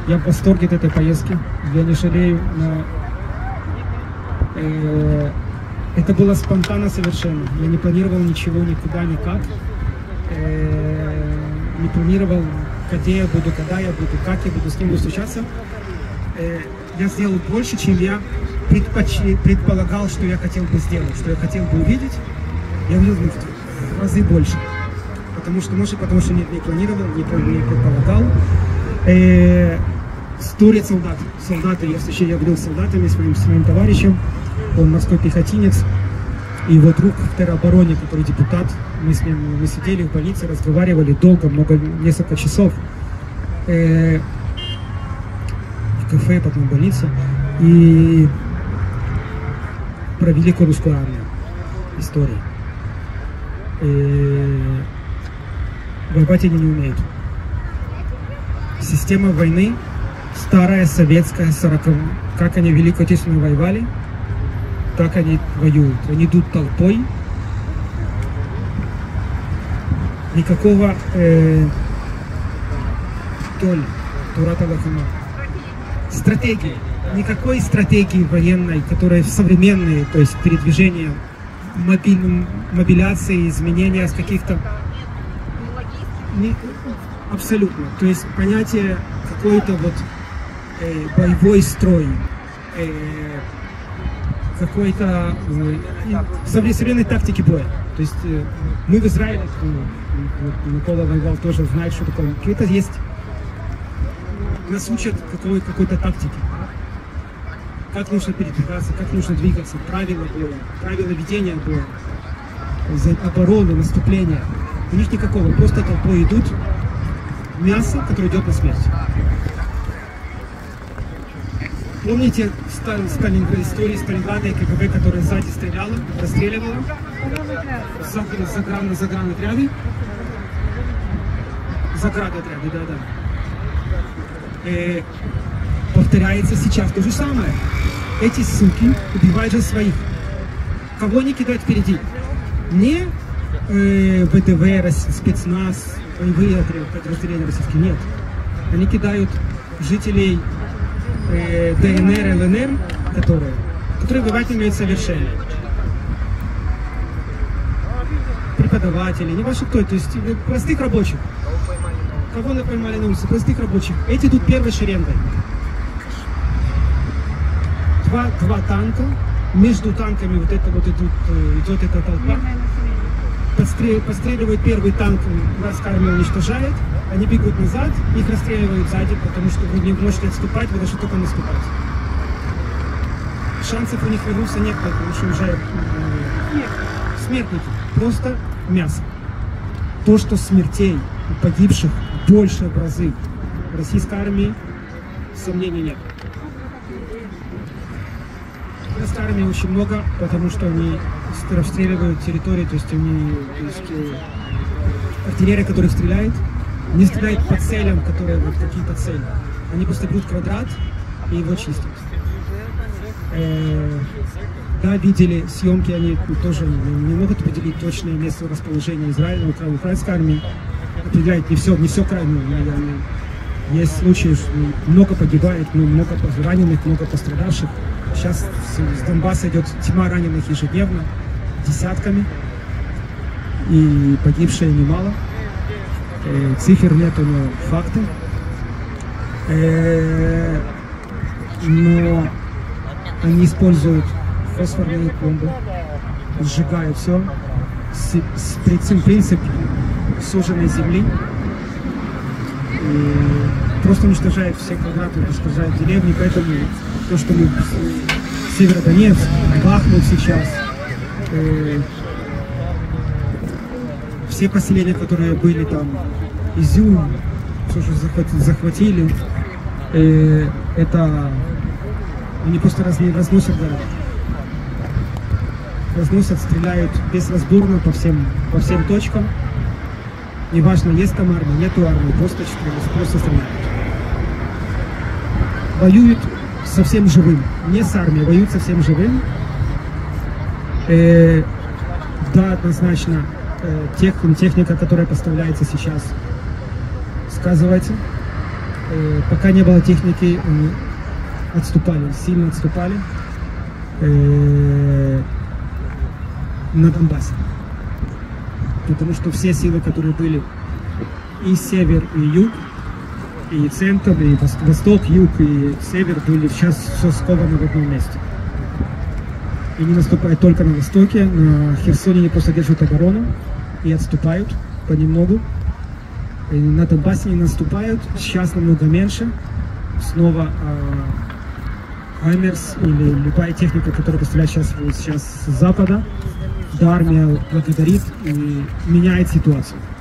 Я в восторге от этой поездки. Я не жалею, но это было спонтанно совершенно. Я не планировал ничего, никуда, никак. Не планировал, где я буду, когда я буду, как я буду, с кем буду встречаться. Я сделал больше, чем я предполагал, что я хотел бы сделать, что я хотел бы увидеть. Я увидел в разы больше. Потому что не планировал, не предполагал. Стурят солдаты, я говорил с солдатами, с моим товарищем, он морской пехотинец, и его друг в теробороне, который депутат, мы сидели в больнице, разговаривали долго, несколько часов, в кафе, потом в больнице, и про Великую Русскую армию, истории. Воевать они не умеют. Система войны старая, советская, 40, как они Великую Отечественную воевали, так они воюют. Они идут толпой. Никакого стратегии. Никакой стратегии военной, которая современные, то есть передвижение, мобиляции, изменения с каких-то... Абсолютно. То есть понятие какой-то вот боевой строй, какой-то современной тактики боя. То есть мы в Израиле, Микола воевал, тоже знает, что такое. Какие-то есть, нас учат какой-то тактике. Как нужно передвигаться, как нужно двигаться, правила боя, правила ведения боя, обороны, наступления. У них никакого, просто толпой идут. Мясо, которое идет на смерть. Помните истории Сталинграда и КГБ, которая сзади стреляла, расстреливала? Загранотряды? Заградотряды, да. Повторяется сейчас то же самое. Эти суки убивают же своих. Кого они кидают впереди? Не ВДВ, спецназ, боевые подразделения российские, нет. Они кидают жителей ДНР, ЛНР, которые воевать не умеют совершенно. Преподаватели, не важно кто, то есть простых рабочих. Кого мы поймали на улице? Простых рабочих. Эти идут первой шеренгой. Два танка, между танками вот идет эта толпа. Подстреливают первый танк, вражеская армия уничтожает, они бегут назад, их расстреливают сзади, потому что вы не можете отступать, вы должны только наступать. Шансов у них вернуться нет, потому что уже смертники, просто мясо. То, что смертей у погибших больше в разы в российской армии, сомнений нет. В российской армии очень много, потому что они расстреливают территории, то есть артиллерия, которая стреляет, не стреляет по целям, которые вот какие-то цели. Они просто берут квадрат и его чистят. Да, видели съемки, они тоже не могут определить точное место расположения Израиля, украинской армии. Определяет не все крайне. Есть случаи, что много погибает, много раненых, много пострадавших. Сейчас с Донбасса идет тьма раненых ежедневно, десятками, и погибшие немало. Цифр нету, но факты. Но они используют фосфорные бомбы, сжигают все, принцип суженной земли. И просто уничтожает все квадраты, уничтожает деревни, поэтому то, что мы Северодонецк, Бахмут сейчас, все поселения, которые были там, Изюм, все, что захватили, это они просто разносят город. Разносят, стреляют безразборно по всем точкам. Неважно, есть там армия, нету армии, просто стреляют. Воюют совсем живым, не с армией, воюют совсем живым. Да, однозначно, техника, которая поставляется сейчас, сказывается. пока не было техники, отступали, сильно отступали на Донбассе. Потому что все силы, которые были и север, и юг, и центр, и восток, юг, и север, были сейчас все скованы в одном месте. И не наступают только на востоке, на Херсоне они просто держат оборону и отступают понемногу. И на Донбассе не наступают, сейчас намного меньше. Снова Хаймерс или любая техника, которая поставляет сейчас с запада, да, армия благодарит и меняет ситуацию.